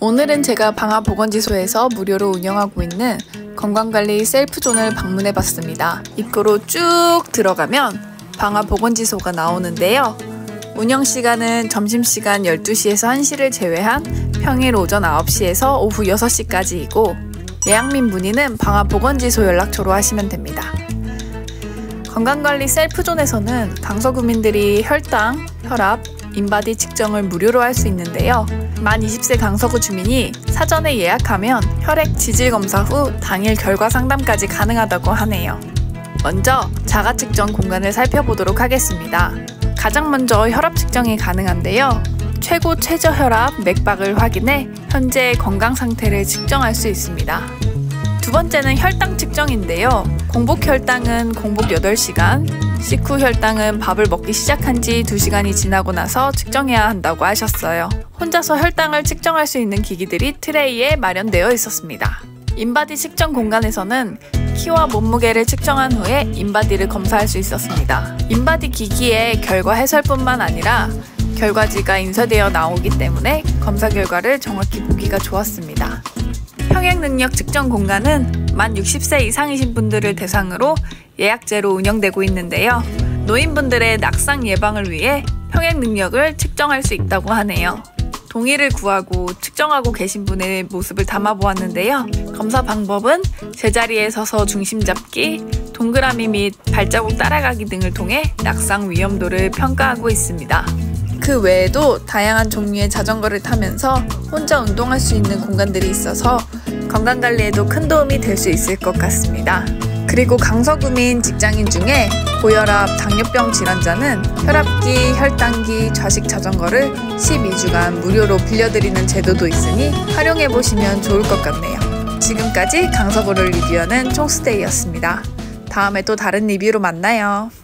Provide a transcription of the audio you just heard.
오늘은 제가 방화보건지소에서 무료로 운영하고 있는 건강관리 셀프존을 방문해봤습니다. 입구로 쭉 들어가면 방화보건지소가 나오는데요. 운영시간은 점심시간 12시에서 1시를 제외한 평일 오전 9시에서 오후 6시까지이고 예약 및 문의는 방화보건지소 연락처로 하시면 됩니다. 건강관리 셀프존에서는 강서구민들이 혈당, 혈압, 인바디 측정을 무료로 할 수 있는데요. 만 20세 강서구 주민이 사전에 예약하면 혈액 지질 검사 후 당일 결과 상담까지 가능하다고 하네요. 먼저 자가 측정 공간을 살펴보도록 하겠습니다. 가장 먼저 혈압 측정이 가능한데요. 최고 최저 혈압, 맥박을 확인해 현재의 건강 상태를 측정할 수 있습니다. 두 번째는 혈당 측정인데요. 공복 혈당은 공복 8시간, 식후 혈당은 밥을 먹기 시작한 지 2시간이 지나고 나서 측정해야 한다고 하셨어요. 혼자서 혈당을 측정할 수 있는 기기들이 트레이에 마련되어 있었습니다. 인바디 측정 공간에서는 키와 몸무게를 측정한 후에 인바디를 검사할 수 있었습니다. 인바디 기기의 결과 해설뿐만 아니라 결과지가 인쇄되어 나오기 때문에 검사 결과를 정확히 보기가 좋았습니다. 평행능력 측정 공간은 만 60세 이상이신 분들을 대상으로 예약제로 운영되고 있는데요. 노인분들의 낙상 예방을 위해 평행능력을 측정할 수 있다고 하네요. 동의를 구하고 측정하고 계신 분의 모습을 담아보았는데요. 검사 방법은 제자리에 서서 중심 잡기, 동그라미 및 발자국 따라가기 등을 통해 낙상 위험도를 평가하고 있습니다. 그 외에도 다양한 종류의 자전거를 타면서 혼자 운동할 수 있는 공간들이 있어서 건강관리에도 큰 도움이 될 수 있을 것 같습니다. 그리고 강서구민 직장인 중에 고혈압, 당뇨병 질환자는 혈압기, 혈당기, 좌식 자전거를 12주간 무료로 빌려드리는 제도도 있으니 활용해보시면 좋을 것 같네요. 지금까지 강서구를 리뷰하는 총스데이였습니다. 다음에 또 다른 리뷰로 만나요.